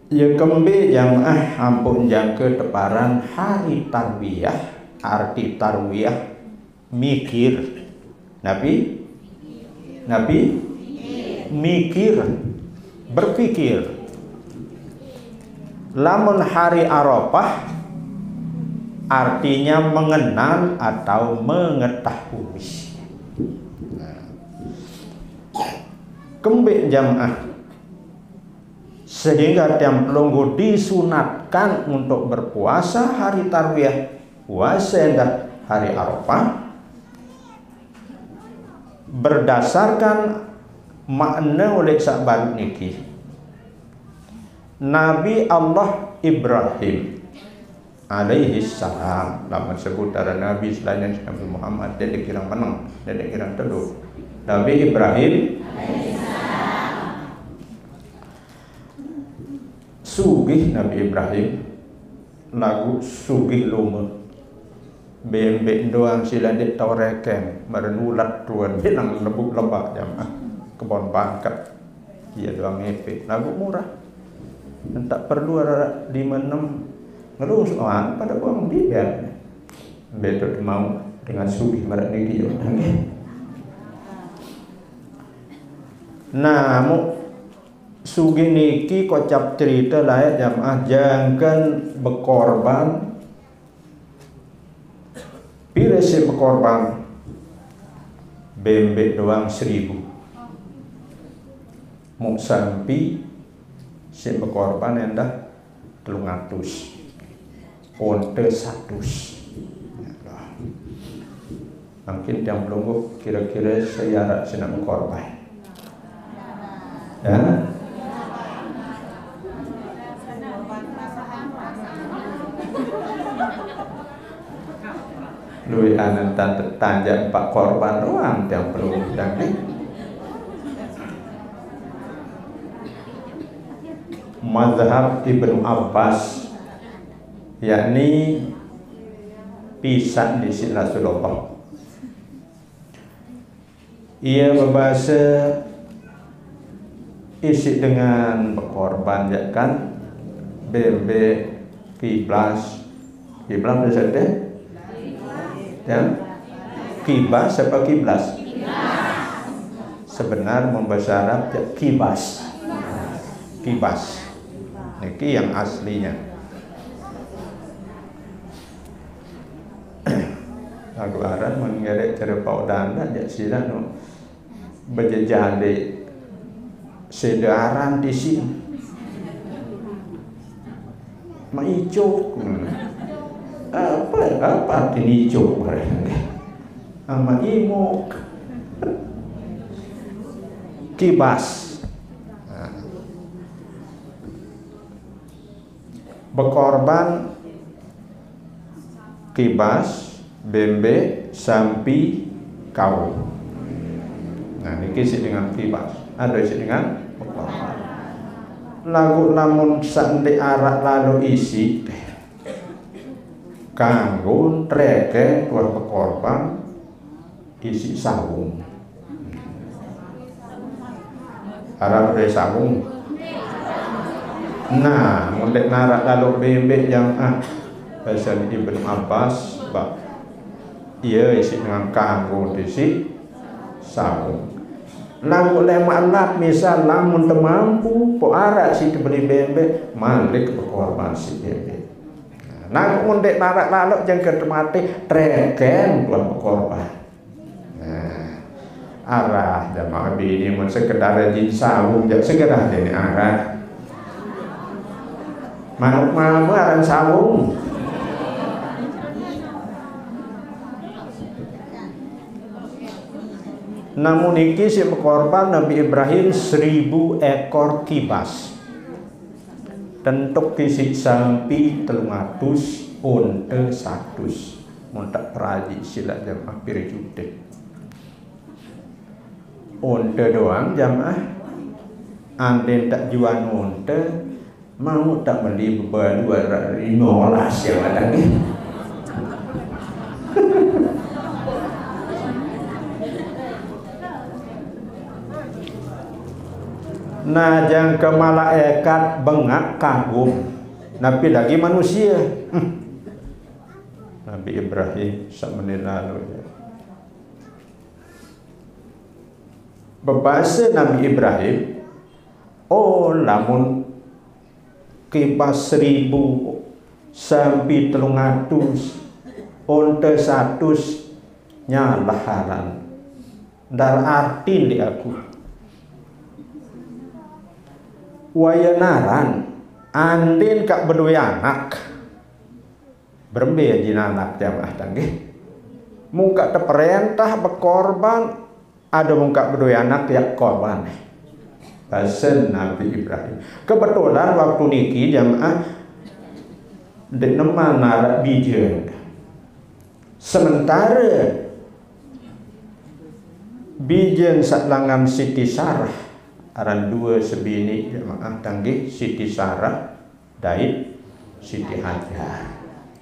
Ya kembe jamaah ampun jangke teparan hari tarwiyah. Arti tarwiyah mikir. Nabi mikir, berpikir. Lamun hari Arafah artinya mengenal atau mengetahui. Kembali jamaah, sehingga tiang pelunggu disunatkan untuk berpuasa hari tarwiyah, puasa hari Arafah, berdasarkan makna oleh sahabat niki Nabi Allah Ibrahim alaihi salam. Lama sebut ada Nabi selain Nabi Muhammad, dia dikira menang, dia dikira teduh. Nabi Ibrahim sugih. Nabi Ibrahim lagu sugih lume bembek doang sila dik tau reken merenulat tuan bilang lebuk lebak jamaah kebon bangkat dia doang efek lagu murah dan tak perlu ada 5-6 ngelus pada uang dia betul mau dengan sugih merak niki yo. Nah sugih niki kocap cerita lah ya jamaah, jangan berkorban. Bila si berkorban bembek doang 1000, mau sampai si berkorban endah 300, onte 100. Mungkin yang belum kira-kira saya senang berkorban. Ya. Lui anan tanjak pak korban doang yang perlu daging. Mazhab Ibnu Abbas yakni pisah di sisi Rasulullah. Ia berbahasa isi dengan berkorban ya kan bebek kiblas bersedih ya kibas apa kiblas sebenar membahasa Arab ya kibas niki yang aslinya. Lagu Arab mengerek cara paudana ya sila no berjejali sedaran di sini maicuk apa arti hijau mereka sama imuk kibas. Berkorban kibas bembe sampi kau. Nah ini kisi dengan kibas ada isi dengan berkorban. Lagu namun sandi arak lalu isi kanggo treke tuan berkorban isi sawung. Arab dari sawung. Nah, mundek narak lalu bebek yang bahasa Ibnu Abbas bak iya isi dengan kanggo isi sawung. Lagu lemak misal lamun temampu po arak si dibeli bebek malik berkorban si bebek. Nah, mundek narak lalu jangan mati treken tuan berkorban. Nah, arah jamaah bini mun sekedar jin sawung jak segera ini arah manuk mama aran sawung. Namun iki si berkorban Nabi Ibrahim 1000 ekor kibas. Tentuk kisi sampai 300 onte 100. Muntak peraji sila jamaah pirjude. Onte doang jamaah. Anden tak jual onte, mau tak beli beban 215 yang ada ni. Nah jangka malaikat bengak kagum, tapi lagi manusia. Nabi Ibrahim semenit lalu ya. Berbahasa Nabi Ibrahim, oh lamun kipas 1000 sampai 300 onte 100 nyalaharan dar arti di aku wayanaran andin kak berdua anak berbeda anak jamaah tanggih muka terperintah berkorban ada muka berdua anak ya korban bahasa Nabi Ibrahim. Kebetulan waktu niki jamaah di nama narak bijen sementara bijen saklangan Siti Sarah aran dua sebini jamaah tanggih Siti Sarah dait Siti Hajar.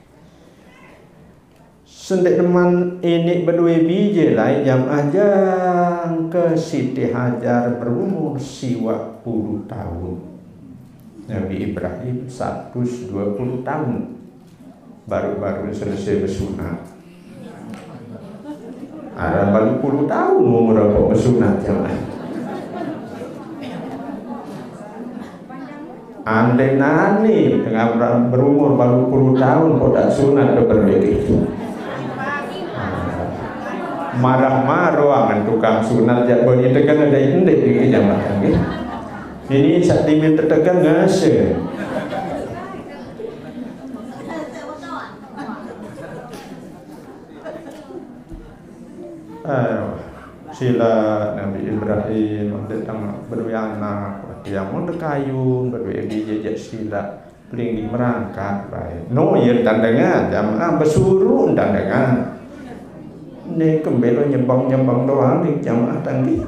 Sendek teman ini berdua biji lain jam aja ke Siti Hajar berumur 20 tahun. Nabi Ibrahim 120 tahun baru selesai bersunat. Ada baru 10 tahun umur apa bersunat jamaah. Andai nani dengan berumur baru 10 tahun kok tak sunat berbeda. Marah-marah dengan tukang sunat ya boleh tekan ada indek di jamaah gitu. Ini saat diminta tekan ngase. Sila Nabi Ibrahim datang berdua anak yang mau dekayun berdua dijajak sila pelinggi merangkak baik. No ya tandangan jamaah bersuruh tandangan. Ini kembali nyembang doang di jamaah tanggi.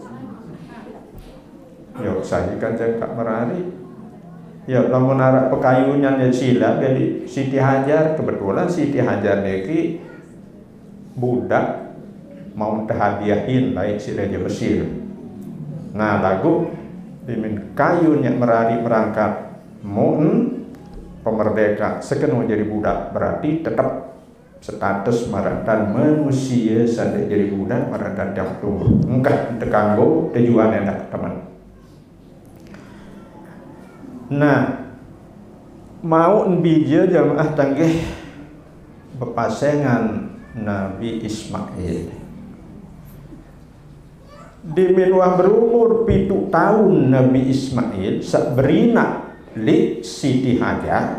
Yuk saya kan cakap merari. Ya lamun arak pekayunya ya sila dari Siti Hajar kebetulan Siti Hajar niki budak mau terhadiahin baik sila dia Mesir. Nah lagu dimin kayunya merari merangkat mun pemerdeka sekenuh jadi budak berarti tetap status maratan manusia sampai jadi budak maratan yang tumbuh enggak tekanggo tujuan enak teman. Nah mau bija jamaah tanggih bepasengan Nabi Ismail di minuah berumur 7 tahun Nabi Ismail sak berina li Siti Hajar.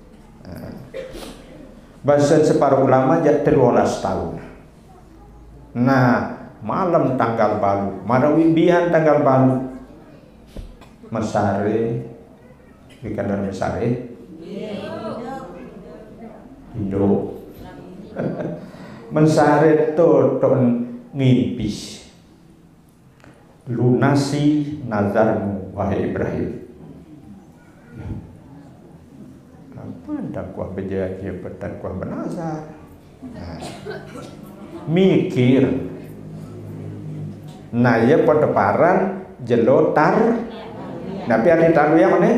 Bahasa separuh ulama jadi 13 tahun. Nah, malam tanggal balu, marawibian tanggal balu. Mesare, bukan dari mesare. Hidup. Mensare to ngipis. Lunasi nazarmu wahai Ibrahim. Dakwah berjanji berdakwah bernazar. Mikir. Nah ya perdeparan jelotar. Tapi ada tahu yang mana?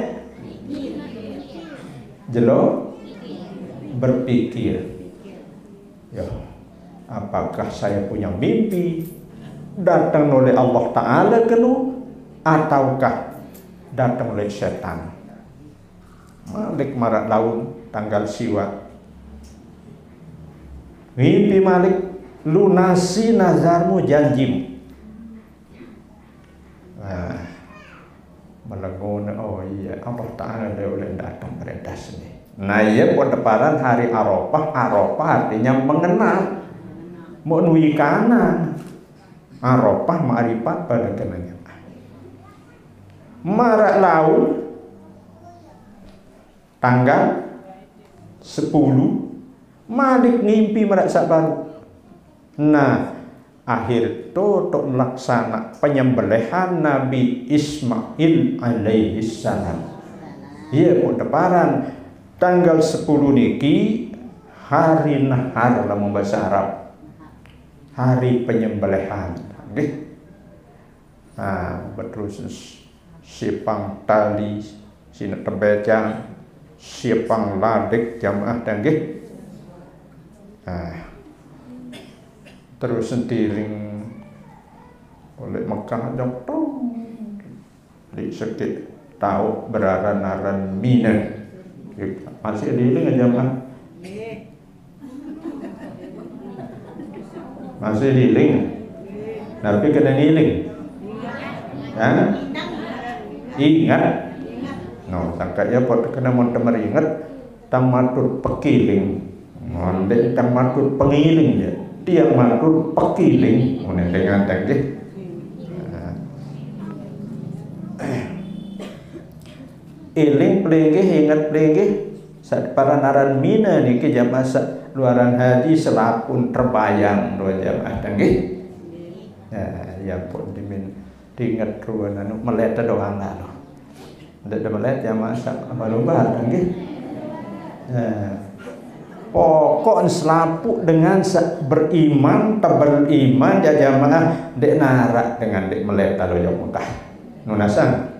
Jelo berpikir. Ya, apakah saya punya mimpi datang oleh Allah Ta'ala kenu ataukah datang oleh setan? Malik marak laun tanggal siwa mimpi Malik lunasi nazarmu janjimu. Nah melengun oh iya Allah Ta'ala boleh datang perintah sini. Nah iya pendeparan hari Arafah. Arafah artinya mengenal menwikana Arafah ma'rifat pada kenanya marak laun tanggal 10 Malik ngimpi merasa baru. Nah akhir tutup melaksana penyembelihan Nabi Ismail alaihi salam. Iya pendeparan tanggal 10 niki hari nahar dalam bahasa Arab, hari penyembelihan. Nah betul siapang tali sina tebejang siapang ladek jamaah danggih terus sentiring oleh Mekah jong di sekit tahu beraran-aran Mina masih diiling jamaah masih diiling tapi kena ngiling ingat no sangkanya pot kena mon temeringat tang matur pekiling mondek tang matur pengiling ya tiang matur pekiling mon dengan tang deh iling pelengge ingat pelengge saat para naran Mina niki jamaah luaran haji selapun terbayang dua jamaah tangge ya pun diingat ruan anu meleta doang lalu ndak melet jamaah malubar tangge pokok selapu dengan beriman beriman ya jamaah dek narak dengan dek meleta lo yang Mekah nunasan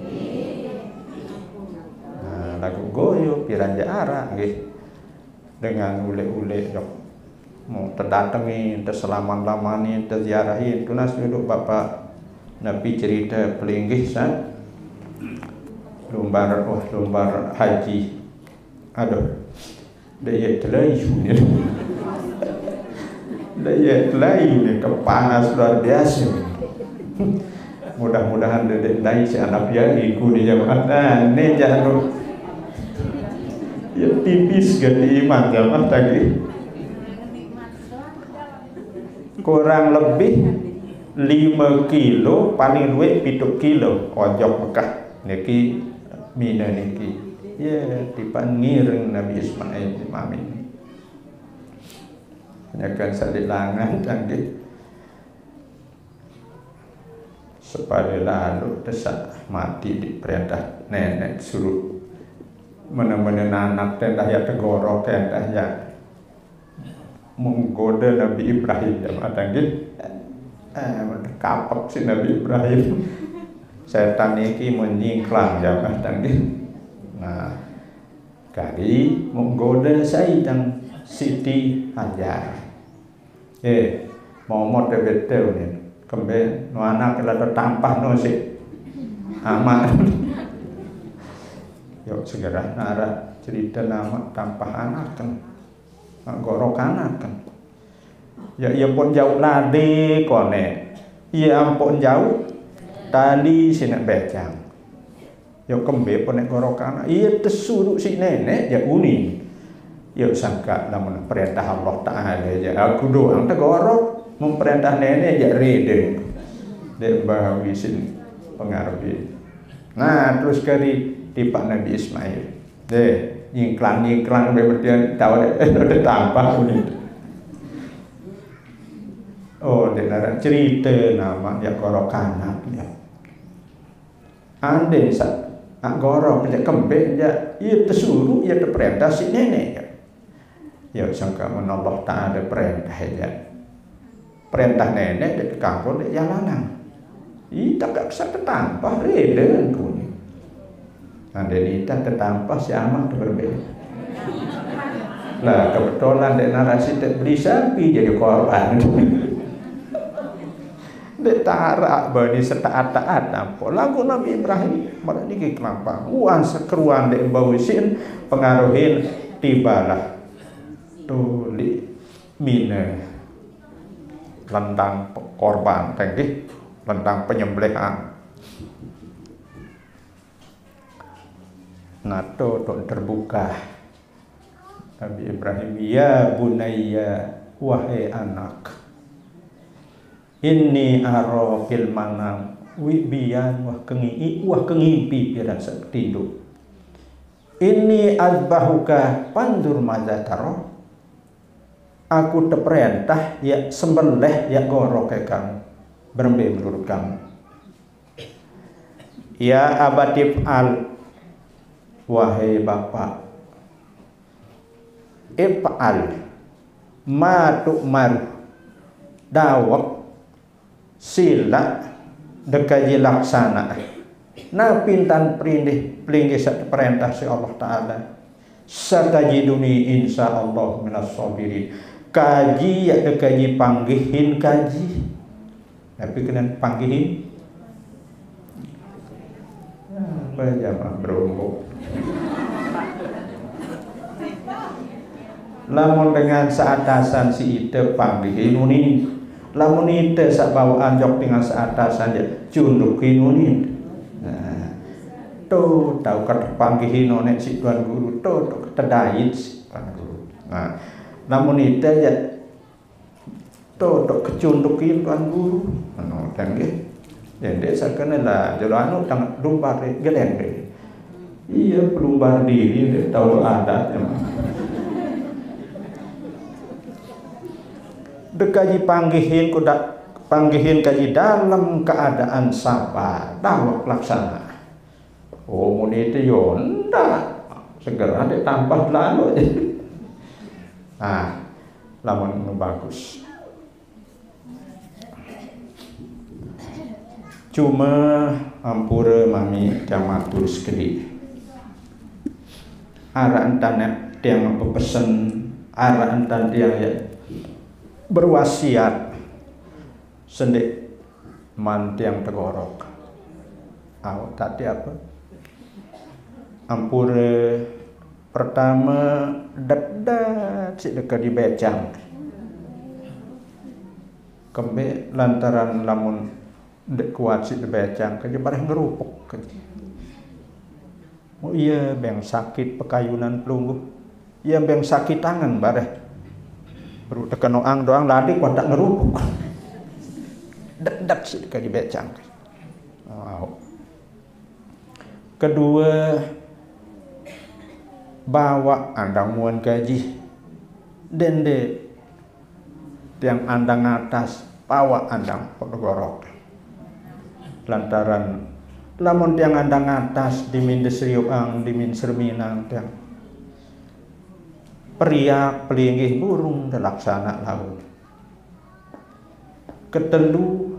lagu goyo piranja arah nggih dengan ule-ule dok mau terdatangi terselaman-lamani terziarahi tunas duduk bapak Nabi cerita pelinggih san lumbar haji aduh daya telayu ni daya telayu ni kepanas luar biasa mudah-mudahan dedek lain si anak dia ikut di jamaah ni jangan ya tipis ganti iman jamaah tadi kurang lebih 5 kilo paling luwih 7 kilo ojok Mekah niki Mina niki ya tipan ngiring Nabi Ismail Amin nyakan sadilangan tadi supaya lalu desak mati di perintah nenek suruh mana-mana anak tendah ya tegoro tendah ya menggoda Nabi Ibrahim jamaah tanggi kapok si Nabi Ibrahim setan iki menyingklang jamaah tanggi nah kali menggoda Sayyidah Siti Hajar mau betul ni kembe no anak kelada tampah no si amat yuk segera nara cerita nama tampah anak kan gorok anak kan ya ia pun jauh lade kone ia ampun jauh tali sinak becang yuk kembe pun gorok anak ia tersuruh si nenek ya uni yuk sangka namun perintah Allah Ta'ala ya aku doang tegorok memperintah nenek ya rede dek bahawi sin pengaruhi nah terus kali tipak Nabi Ismail nyingklang berarti tahu ada tampah ini oh dia cerita nama ya gorok anak ya ande sak gorok ya kembe ya ia tersuruh ia terperintah si nenek ya sangka Allah Ta'ala perintah ya perintah nenek di kampung di jalanan ita gak bisa tertampah reda punya ada ita tertampah si amat berbeda lah kebetulan di narasi tak beli sapi jadi korban dek tarak bani setaat-taat nampak lagu Nabi Ibrahim malah ini kenapa uang sekeruan dek bawisin pengaruhin tibalah tuli Mina lentang korban tadi tentang penyembelihan nato terbuka Nabi Ibrahim ya bunayya wahai anak inni aro fil manam wibiyan wah kengimpi pirang saktindo inni azbahuka pandur madza taro aku terperintah ya sembelih ya gorok ke kamu berembe menurut kamu ya abatif al wahai bapak if'al ma tu'mar dawak sila dekaji laksana na pintan pringgih sak perintah si Allah Ta'ala satajiduni insyaallah minas sabirin. Kaji ya kaji panggihin kaji tapi kena panggihin apa jamaah berumur lamun dengan seatasan si ite panggihin unin lamun ite sak bawaan jok dengan seatasan ya cundukin unin. Nah tuh tahu kata panggihin onek si tuan guru tuh ketedait si tuan guru. Nah namun itu ya tuh kecundukin tuan guru anu tangge jadi sakana lah jalanu tang lumbar geleng deh iya pelumbar diri deh tahu adat emang dekaji panggihin kaji dalam keadaan sabar dawak laksana mun itu yonda segera ditambah lalu. Nah, lamun bagus. Cuma ampura mami jamatul sekali. Ara entan tiang pepesen, ara entan tiang ya berwasiat sendik man tiang tegorok. Tadi apa? Ampura pertama dedat si dekat di becang kembe lantaran lamun dek kuat si di becang kerja bareh ngerupuk kerja oh iya beng sakit pekayunan pelungguh iya beng sakit tangan bareh baru tekan noang doang ladi kuat tak ngerupuk dedat si dekat di becang. Kedua bawa andang muan gaji dende tiang andang atas bawa andang pegorok lantaran lamun tiang andang atas dimin desriuang dimin serminang tiang periak pelinggih burung delaksana laut. Ketelu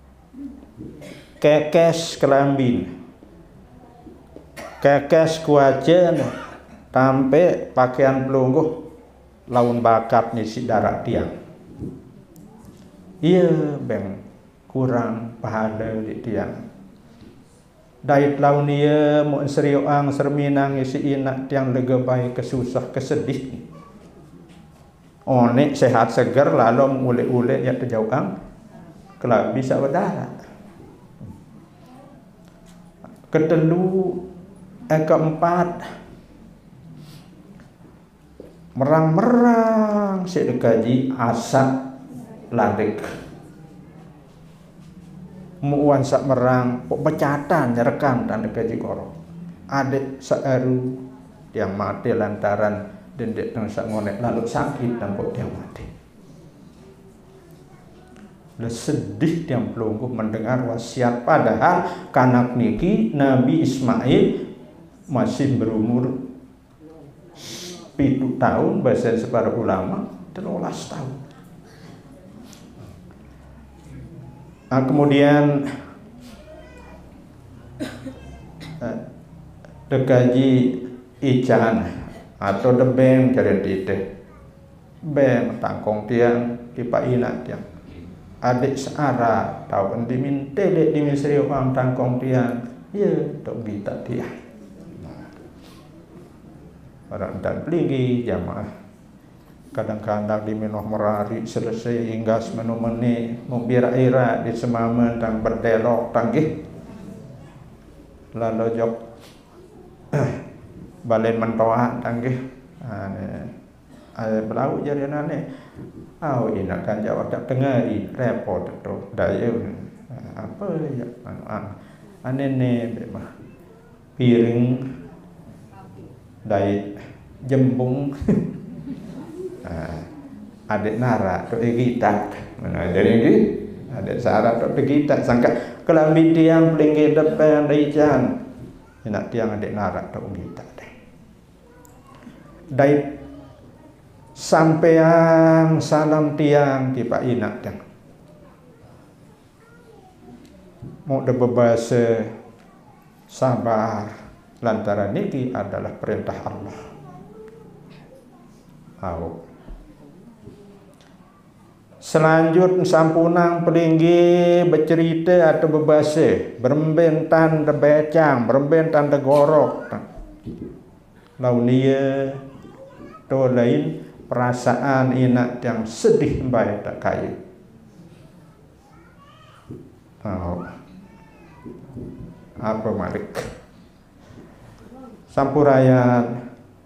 kekes kelambin kekes kuajen tampe pakaian pelungguh laun bakat nisi darat tiang iya beng kurang pahala di tiang dait laun iya mau seriuang serminang isi inak tiang legebai kesusah kesedih onek sehat seger lalu ule-ule ya terjauhang kelak bisa berdarah. Ketelu keempat merang-merang si dekaji asak ladek muan sak merang pecatan nyerekan dan dekaji korok adik seeru yang mati lantaran dendek dan sak ngonek lalu sakit dan kok dia mati. Sedih tiang pelungguh mendengar wasiat padahal kanak niki Nabi Ismail masih berumur 7 tahun bahasa separa ulama 13 tahun. Nah, kemudian dekaji ican atau debeng jadi tite beng tangkong tiang kipa ina tiang adik seara tahu dimin telek dimin serius tangkong tiang ya tok bita tiang orang dan pelinggi jamaah kadang-kadang di menoh merari selesai hingga semenu meni membira-ira di semamen dan berdelok tanggih lalu jok balen mentoa tanggih belau jari nane ina kan jawab tak tengari repot tu daya apa ya aneh memang piring dari jembung adik nara tu kita jadi ini adik syarat tu kita sangka kelambi tiang pelinggi depan dari jan nak tiang adik nara tu kita dari sampean salam tiang di Pak Inak tiang mau de bebasa sabar lantaran niki adalah perintah Allah. Selanjut sampunang pelinggi bercerita atau berbahasa berembentan debecang berembentan degorok launia to lain perasaan inak yang sedih baik tak kaya. Apa malik sampurayan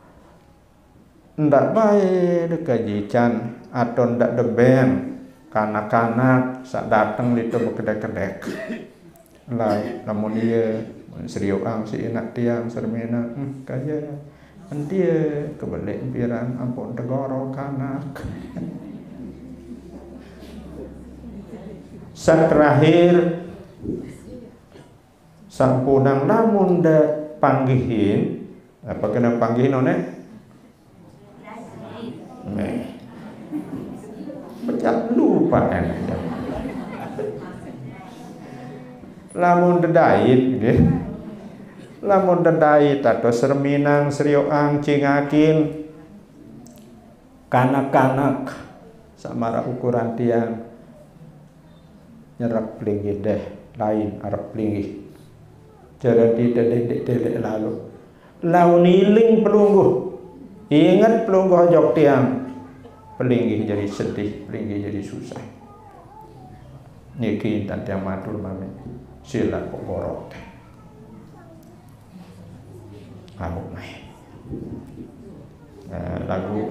ndak baik dekajican atau ndak debeng kanak-kanak sak datang itu berkedek-kedek lai namun dia seriuang si inak tiang sermena kaya dia kebalik piran ampun tegoro kanak. Sak terakhir sampunang namun ndak panggihin apa kena panggihin one Pecah lupa kan. Lamun dedait gitu. Lamun dedait atau serminang serioang cingakin kanak-kanak samara ukuran tiang nyerap pelinggi deh lain arep pelinggi cara tidak lalu launiling pelungguh ingat pelungguh jok tiang pelinggi jadi sedih, pelinggi jadi susah. Niki tante yang matur mami sila kok borok teh. Amuk mai. Lagu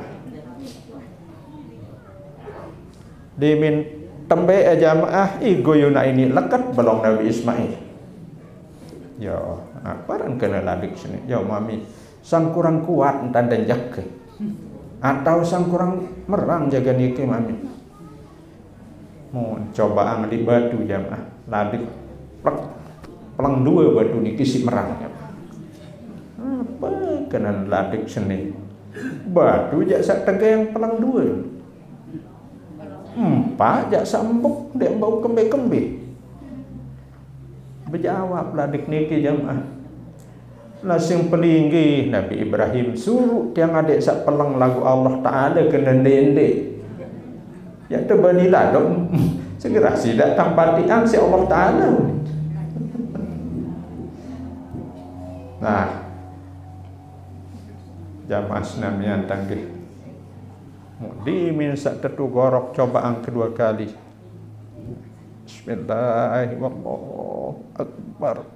dimin tembe jamaah igoyuna ini lekat belum Nabi Ismail. Ya, aparan kena ladik sini. Ya mami, sang kurang kuat entan dan jaga. Atau sang kurang merang jaga niki mami mau coba di batu jamaah ladik pelang dua batu niki si merang apa kena ladik seni batu jak sak tegeng pelang dua empat jak sambuk dek bau kembe-kembe berjawab ladik niki jamaah lasing pelinggi Nabi Ibrahim suruh tiang adik sak pelang lagu Allah Ta'ala kena dende ya terbanilah dong segera sidak tanpa tiang si Allah Ta'ala. Nah jamaah senamian tanggih dimin sak tetu gorok cobaan kedua kali Bismillahirrahmanirrahim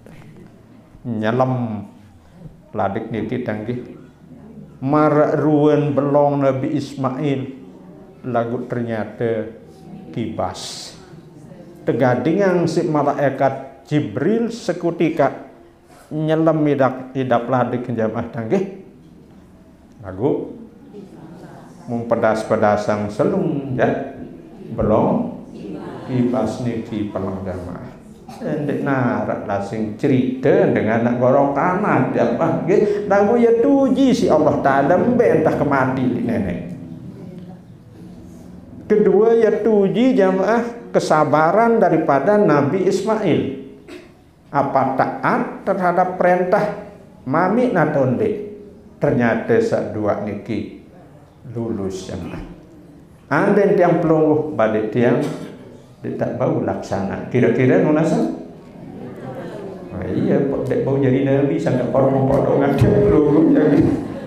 nyelam ladik niki tanggih marak ruan belong Nabi Ismail lagu ternyata kibas tegadingan si malaikat Jibril sekutika nyelam idap ladik jamaah tanggih lagu mempedas-pedasang selung ya belong kibas niki pelang jamaah ndek narak lasing cerita dengan nak gorong kanan apa nggih lagu ya tuji si Allah Taala mbentah kemati nenek. Kedua ya tuji jamaah kesabaran daripada Nabi Ismail apa taat terhadap perintah mami natonde ternyata sadua niki lulus jamaah anden tiang pelungguh badai tiang tak bau laksana kira-kira nunasa iya dek bau jadi nabi sangat potong-potongan pelungguh jadi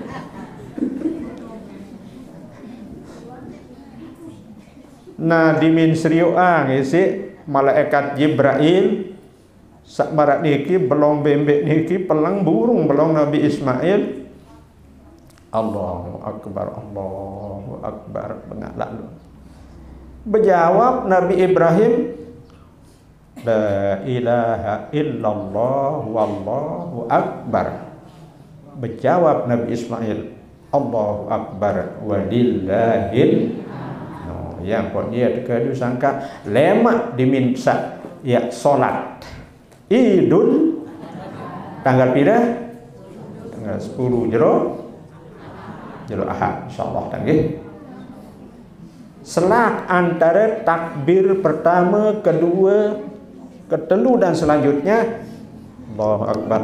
nah dimin seriuang isi malaikat Jibril sak marak niki belong bembek niki pelang burung belong Nabi Ismail Allahu Akbar bengalak lu berjawab Nabi Ibrahim la ilaha illallah wallahu akbar berjawab Nabi Ismail Allahu Akbar walillahil yang pun dia kedua sangka lemak diminta ya solat Idul tanggal pira tanggal 10 jero Ahad insyaallah tanggih selak antara takbir pertama, kedua, ketelu dan selanjutnya Allahu Akbar.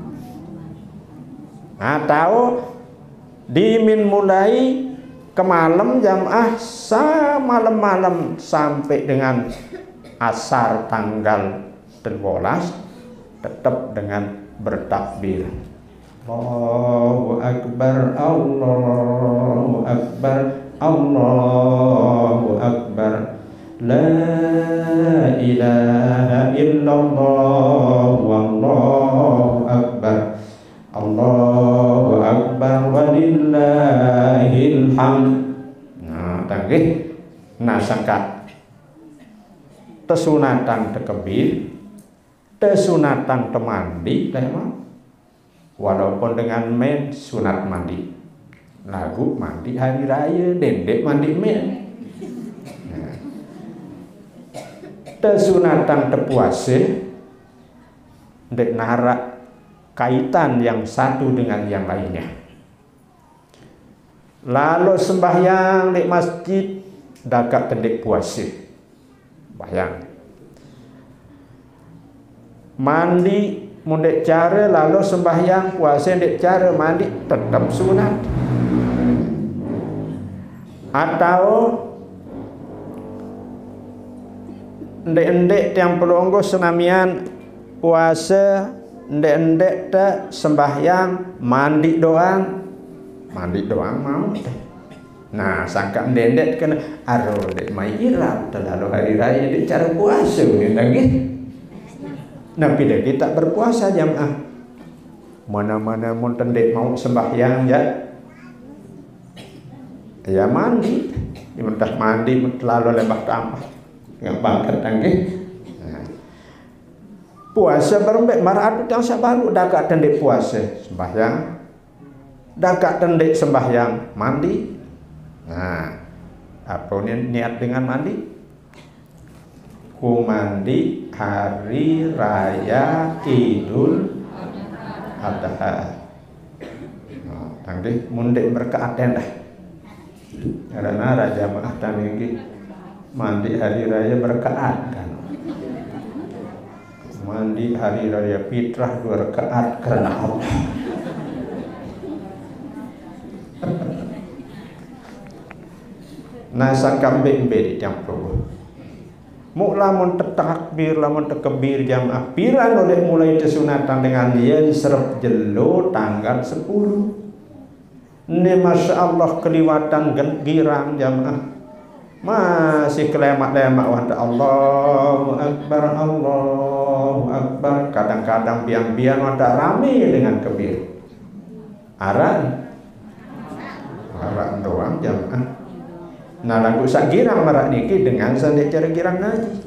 Nah, tahu dimin mulai ke malam jamaah malam-malam sampai dengan asar tanggal 12 tetap dengan bertakbir. Allahu Akbar, Allahu Akbar, Allahu Akbar. La ilaha illallah, wallahu akbar. Allahu akbar walillahil hamd. Nah, tanggih nasakat tesunatan tekebir, tesunatan temandi, walaupun dengan men sunat mandi, lagu mandi hari raya, dendek mandi men. Nah, tesunatan tepuase, dek narak kaitan yang satu dengan yang lainnya. Lalu sembahyang di masjid dakat tendek puase. Bayang. Mandi mundek cara lalu sembahyang puasa dek cara mandi tetap sunat. Atau ndek-ndek yang pelonggo senamian puasa ndek-ndek te sembahyang mandi doang mau teh. Nah, sangka ndek kena aro dek mai irap terlalu hari raya dek cara puasa ni lagi. Nabi dek kita berpuasa jamaah. Mana-mana mun tendek mau sembahyang ya mandi. Mentah mandi terlalu lembah tambah. Yang bangkat tangge. Puasa berembek marah yang sabaru dakat tendek puasa sembahyang. Dakat tendek sembahyang mandi. Nah, apa niat dengan mandi? Ku mandi hari raya Idul Adha. Nah, tangge mundek berkaaten dah. Karena raja maah taniki mandi hari raya berkaat kan. Mandi hari raya fitrah 2 rakaat karena Allah. Nasa kambing beri yang pro. Mula mun takbir lamun tekbir jamaah piran oleh mulai kesunatan dengan yen serep jelo tanggal 10. Ini masya Allah keliwatan girang jamaah. Masih kelemak-lemak wanda Allahu Akbar, Allahu Akbar. Kadang-kadang biang-biang wanda rame dengan kebir. Aran doang jamaah. Nah, lagu sak girang marak niki dengan sandek cara girang ngaji.